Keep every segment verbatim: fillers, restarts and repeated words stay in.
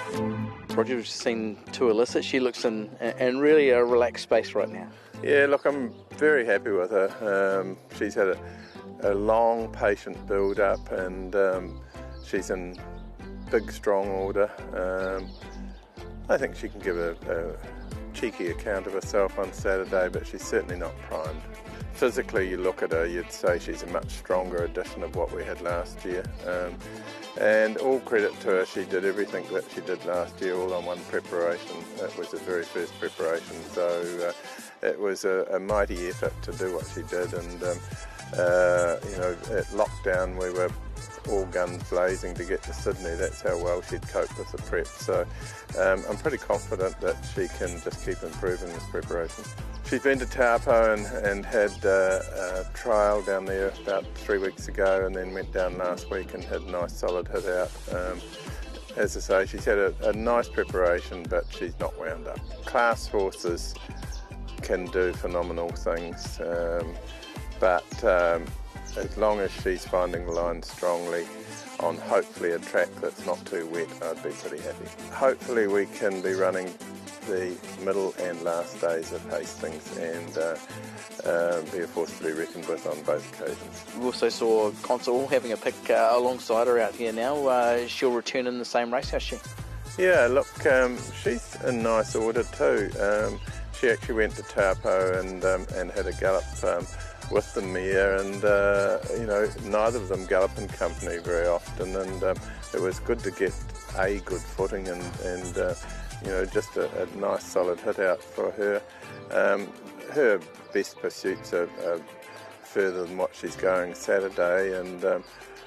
Roger, we've seen to Illicit. She looks in, in really a relaxed space right now. Yeah, look, I'm very happy with her. Um, she's had a, a long, patient build-up, and um, she's in big, strong order. Um, I think she can give a, a cheeky account of herself on Saturday, but she's certainly not primed. Physically, you look at her, you'd say she's a much stronger edition of what we had last year. Um, and all credit to her, she did everything that she did last year all on one preparation. It was the very first preparation, so uh, it was a, a mighty effort to do what she did. And um, uh, you know, at lockdown we were all guns blazing to get to Sydney. That's how well she'd cope with the prep. So um, I'm pretty confident that she can just keep improving this preparation. She's been to Taupo and, and had uh, a trial down there about three weeks ago, and then went down last week and had a nice solid hit out. Um, as I say, she's had a, a nice preparation, but she's not wound up. Class horses can do phenomenal things, um, but um, as long as she's finding the line strongly on hopefully a track that's not too wet, I'd be pretty happy. Hopefully we can be running the middle and last days of Hastings and uh, uh, be a force to be reckoned with on both occasions. We also saw Consul having a pick uh, alongside her out here now. Uh, she'll return in the same race, has she? Yeah, look, um, she's in nice order too. Um, she actually went to Taupo and, um, and had a gallop um, with the mare, and uh, you know, neither of them gallop in company very often, and um, it was good to get a good footing and, and uh, you know, just a, a nice solid hit out for her. Um, her best pursuits are, are further than what she's going Saturday, and um,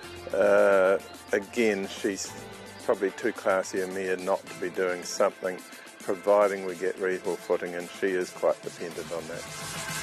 uh, again, she's probably too classy a mare not to be doing something, providing we get reasonable footing, and she is quite dependent on that.